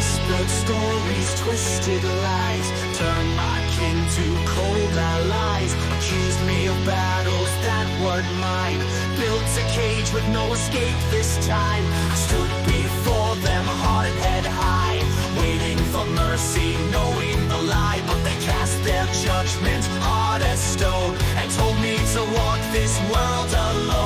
Whispered stories, twisted lies, turned my kin to cold allies. Accused me of battles that weren't mine, built a cage with no escape this time. I stood before them, heart and head high, waiting for mercy, knowing the lie. But they cast their judgment hard as stone, and told me to walk this world alone.